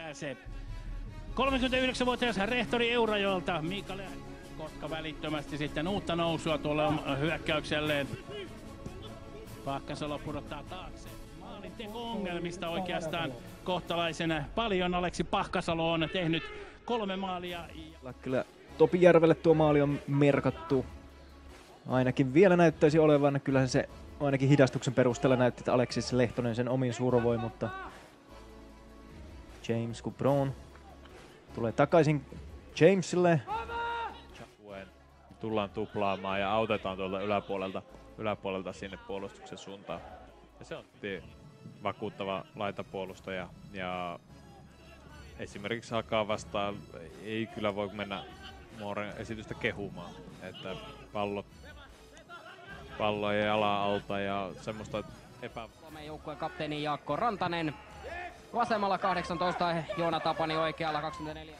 pääsee. 39-vuotias rehtori Eurajoelta Mikael Kotka välittömästi sitten uutta nousua tuolle hyökkäykselleen. Pahkasalo pudottaa taakse. Maalinteko-ongelmista oikeastaan kohtalaisen paljon. Aleksi Pahkasalo on tehnyt 3 maalia. Kyllä Topi Järvelle tuo maali on merkattu. Ainakin vielä näyttäisi olevan. Kyllähän se ainakin hidastuksen perusteella näytti, että Aleksis Lehtonen sen omin survoi, mutta James Cupron tulee takaisin Jamesille. Tullaan tuplaamaan ja autetaan tuolta yläpuolelta sinne puolustuksen suuntaan. Ja se on vakuuttava laitapuolustaja ja esimerkiksi Hakaa vastaan ei kyllä voi mennä Mooren esitystä kehumaan, että pallo ei ala alta ja semmoista Suomen joukkueen kapteeni Jaakko Rantanen, vasemmalla 18, Joona Tapani oikealla 24.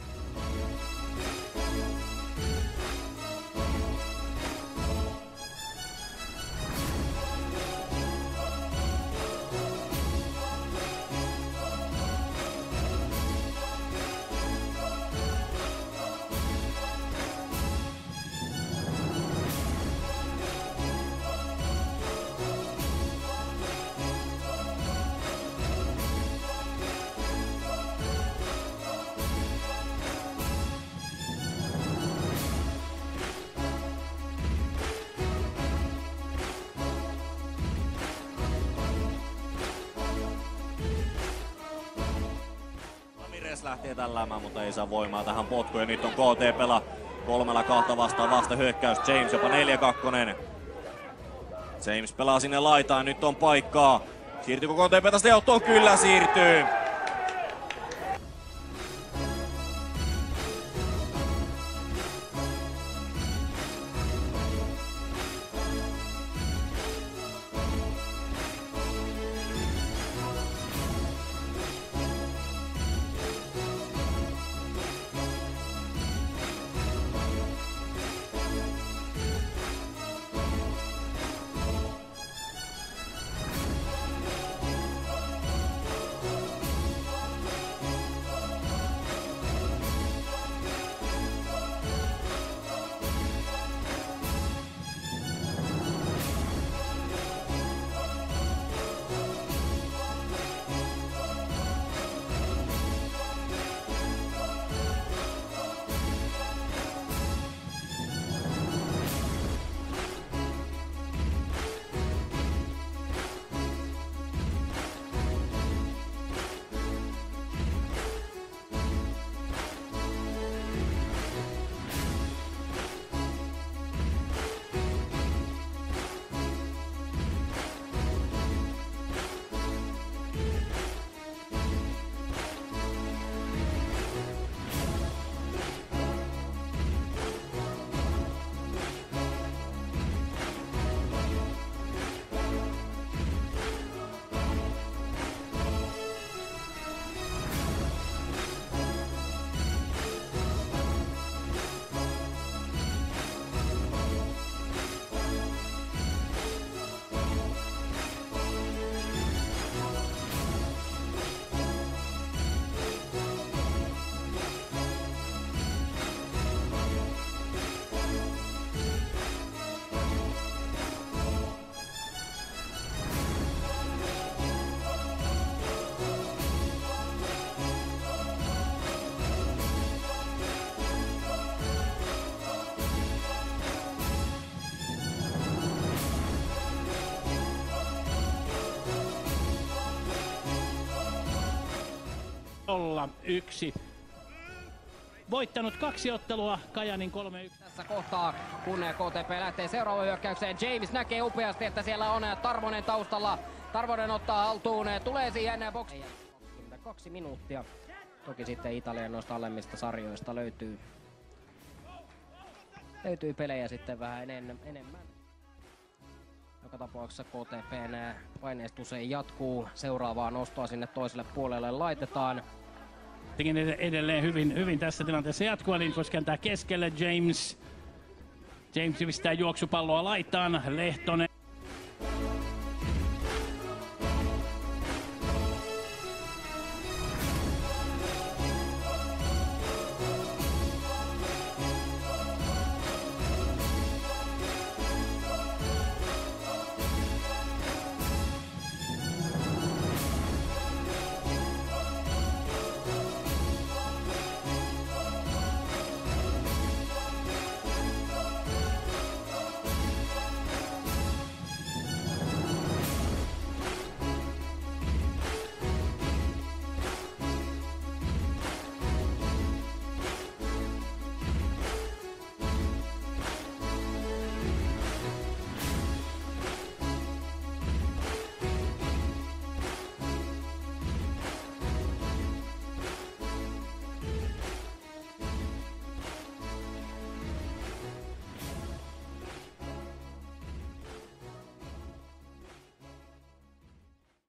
Lähtee tälläämään, mutta ei saa voimaa tähän potkuun. Ja nyt on KTP:llä 3-2 vastaan vasta hyökkäys. James jopa 4-2. James pelaa sinne laitaan, nyt on paikkaa. Siirtyykö KTP tästä johtoon? Kyllä siirtyy. Yksi. Voittanut 2 ottelua, Kajanin 3-1. Tässä kohtaa, kun KTP lähtee seuraavaan hyökkäykseen, James näkee upeasti, että siellä on Tarvonen taustalla. Tarvonen ottaa haltuun, tulee siihen boksiin. 22 minuuttia. Toki sitten Italian noista alemmista sarjoista löytyy pelejä sitten vähän enemmän. Joka tapauksessa KTP:n paineistus ei jatkuu. Seuraavaa nostoa sinne toiselle puolelle laitetaan. Edelleen hyvin tässä tilanteessa jatkuu. Lindfors kääntää keskelle. James pistää juoksupalloa laitaan. Lehtonen.